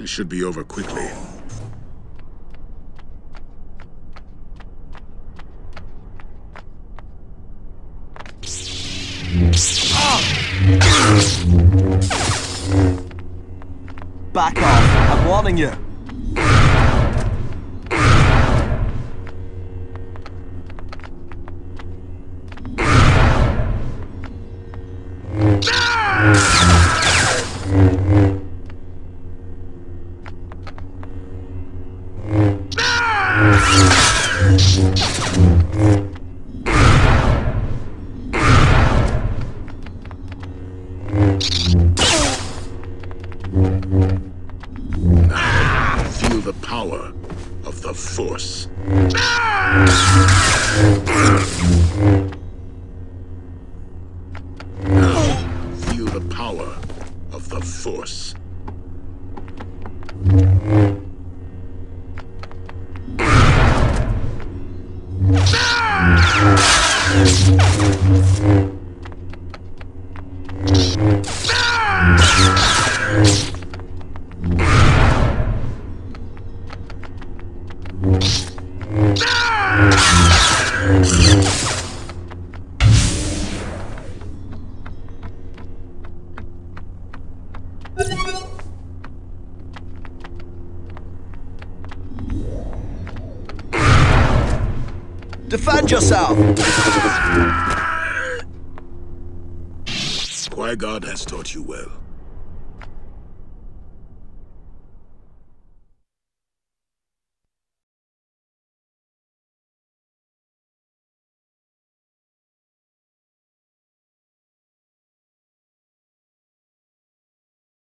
This should be over quickly. Back off, I'm warning you. Feel the power of the Force. Feel the power of the Force. Defend yourself! Qui-Gon has taught you well.